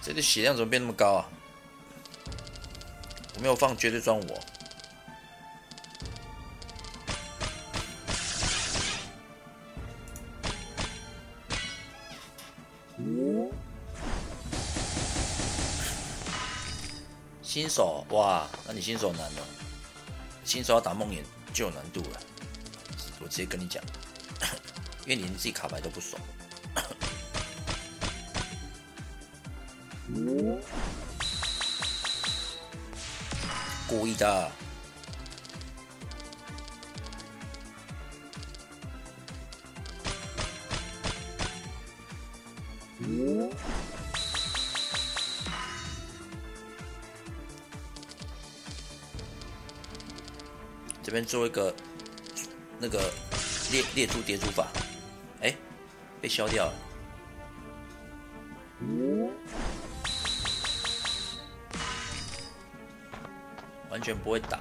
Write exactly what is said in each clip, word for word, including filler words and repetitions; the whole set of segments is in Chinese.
这个血量怎么变那么高啊？我没有放绝对装我。新手哇，那你新手难了，新手要打梦魇就有难度了。我直接跟你讲，因为你连自己卡牌都不熟。故意的。这边做一个那个猎猎猪叠猪法，哎、欸，被消掉了。完全不会打，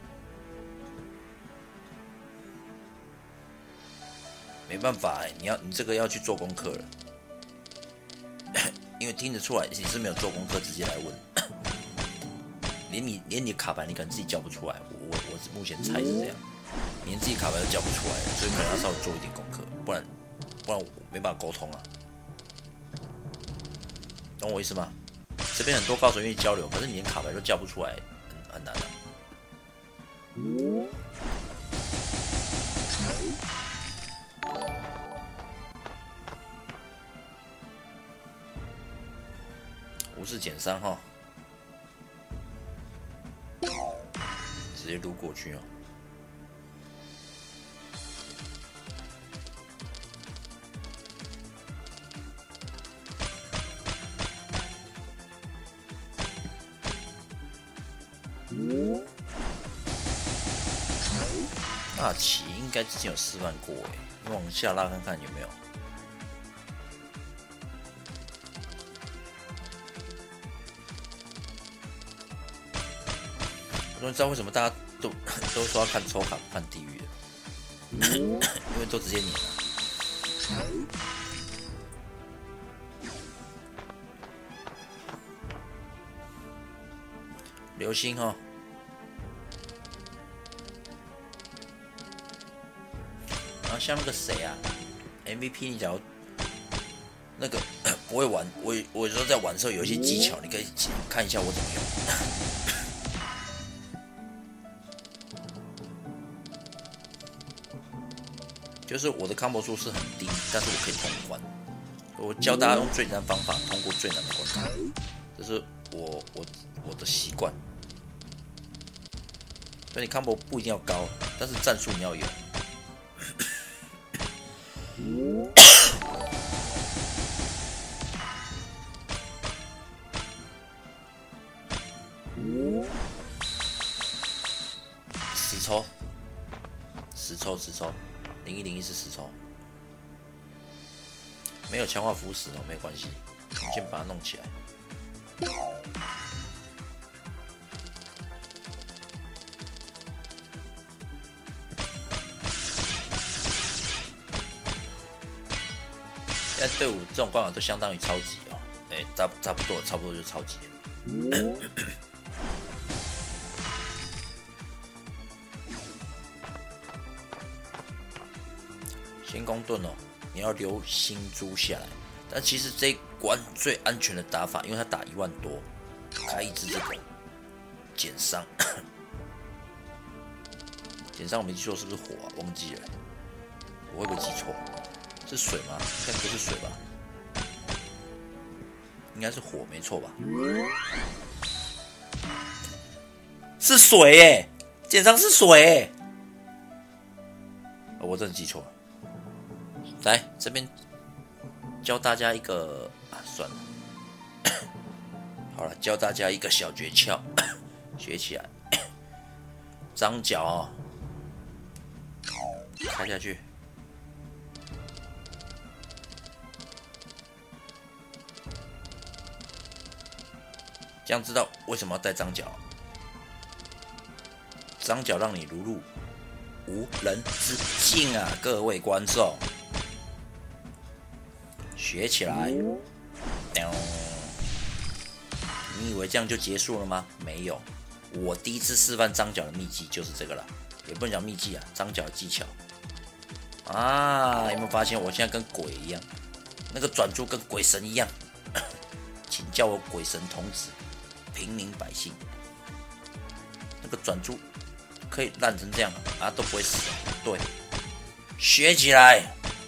没办法哎、欸，你要你这个要去做功课了，因为听得出来你是没有做功课，直接来问，连你连你的卡牌你可能自己叫不出来，我我我目前猜是这样，连自己卡牌都叫不出来了，所以可能要稍微做一点功课，不然不然我没办法沟通啊，懂我意思吗？这边很多高手愿意交流，可是你连卡牌都叫不出来，很很难啊。无视减伤哈，直接撸过去哦。大旗应该之前有示范过哎，你往下拉看看有没有。我知道为什么大家都都说要看抽卡看地狱的，因为都直接撵了。流星哈。然后像那个谁啊 ，M V P， 你假如那个不会玩，我我有时候在玩的时候有一些技巧，你可以看一下我怎么用。就是我的 combo 数是很低，但是我可以通关。我教大家用最难方法通过最难的关卡，这是我我我的习惯。所以你 combo 不一定要高，但是战术你要有。十抽，十抽，十抽，零一零一是十抽，没有强化腐蚀哦，没有关系，我们先把它弄起来。现在队伍这种关卡都相当于超级哦，哎、欸，差差不多，差不多就是超级。先攻盾哦，你要留星珠下来。但其实这一关最安全的打法，因为他打一万多，开一支这个减伤，减伤我没记错是不是火啊？忘记了，我会不会记错？是水吗？应该不是水吧？应该是火，没错吧？是水耶、欸，减伤是水耶、欸哦，我真的记错了。来这边教大家一个啊，算了，好了，教大家一个小诀窍，学起来。张角哦，开下去。这样知道为什么要带张角？张角让你如入无人之境啊，各位观众，学起来。 为这样就结束了吗？没有，我第一次示范张角的秘技就是这个了，也不能讲秘技啊，张角的技巧啊！有没有发现我现在跟鬼一样，那个转珠跟鬼神一样？请叫我鬼神童子，平民百姓。那个转珠可以烂成这样啊，都不会死。对，学起来，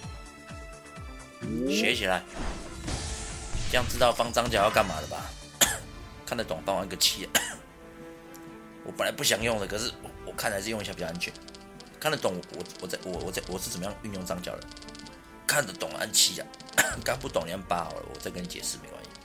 学起来，这样知道放张角要干嘛了吧？看得懂，帮我按个七。我本来不想用的，可是 我, 我看还是用一下比较安全。看得懂我我在我我在我是怎么样运用张角的？看得懂按七啊，刚不懂你按八好了，我再跟你解释没关系。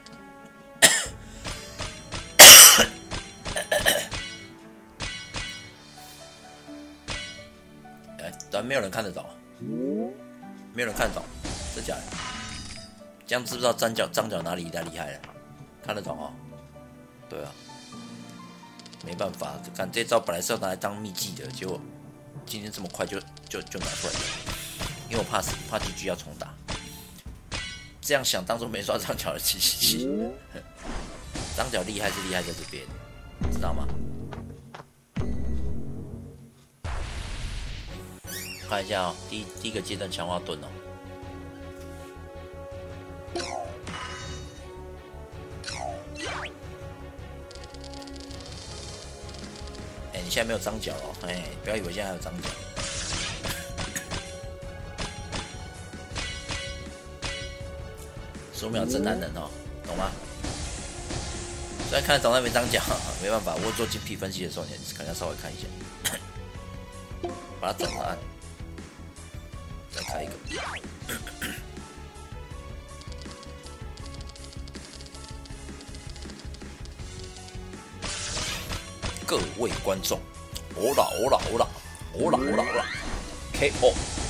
哎，但没有人看得懂，没有人看得懂，真假的？这样知不知道张角张角哪里太厉害了？看得懂哦？对啊，没办法，看这招本来是要拿来当秘技的，结果今天这么快就就就拿出来了，因为我怕死，怕 G G 要重打。这样想当初没刷张角的气息，张角厉害是厉害在这边，知道吗？看一下哦，第一第一个阶段强化盾哦。哎，你现在没有张角哦，哎，不要以为现在还有张角。十五秒真难忍哦，懂吗？虽然看得懂那边张角，没办法，我做精辟分析的时候，你可能要稍微看一下，把它整了按，再开一个。各位观众，欧啦欧啦欧啦欧啦欧啦欧啦 ，K O。